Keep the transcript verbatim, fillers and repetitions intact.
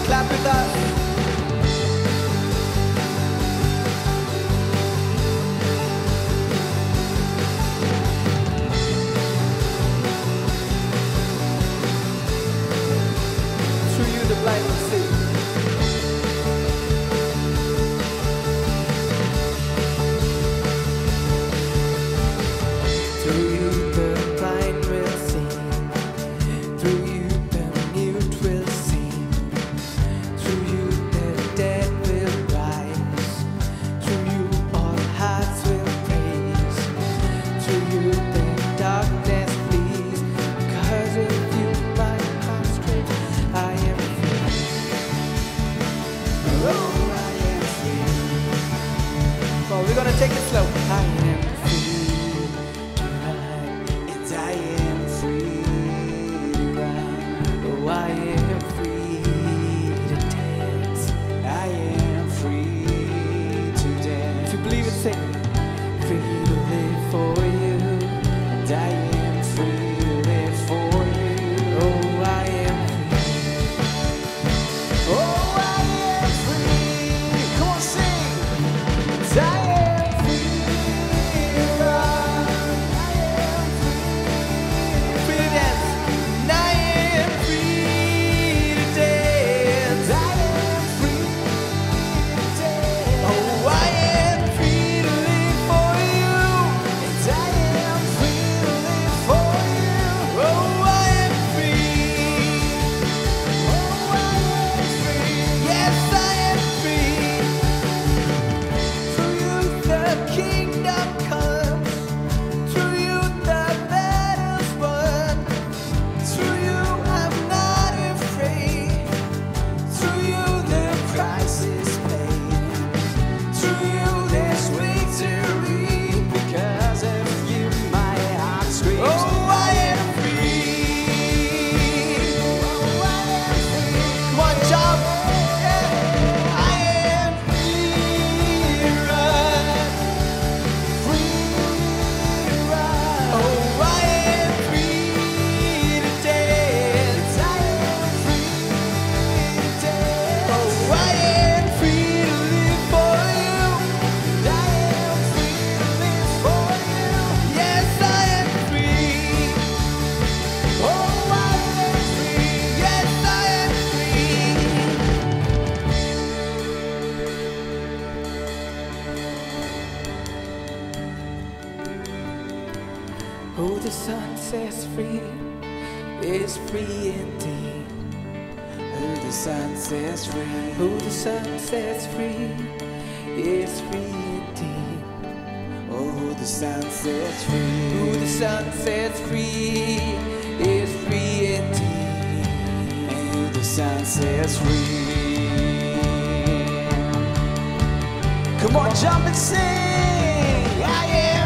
clap with us. Through you the blind will see. Through you the blind will see. Through you the mute will sing. Through you the dead will rise. Through you all hearts will praise. Through you the darkness flees. Because of you my heart screams, I am free. Oh, I am free. Well, we're gonna take it slow. I am free to run, and I am free to run. Oh, I am free to dance. I am free to dance. To believe and sing. Free to live for you, and I am free to live for you. Oh, I am free. Oh, I am free. Come on, sing. And I am free to run. I am free. Free to dance. And I am free to dance. I am free to dance. Oh, I am free to live for you. And I am free to live for you. Oh, I am free. Oh, I am free. Yes, I am free. Through you the kingdom comes. Through you the battles won. Through you I'm not afraid. Through you the price is paid. Through you there's victory. Because of you my heart screams, oh, I am free. Oh, I am free. Come on, jump. Yeah. I am free to run. Free to run. Oh, I am free to dance. I am free to dance. Oh, I am free to live for you. And I am free to live for you. Yes, I am free. Oh, I am free. Yes, I am free. Who the sun sets free is free indeed. Who the sun sets free. Who the sun sets free is free indeed. Oh, who the sun sets free. Who the sun sets free is free indeed. And who the sun sets free. Come on, jump and sing. I am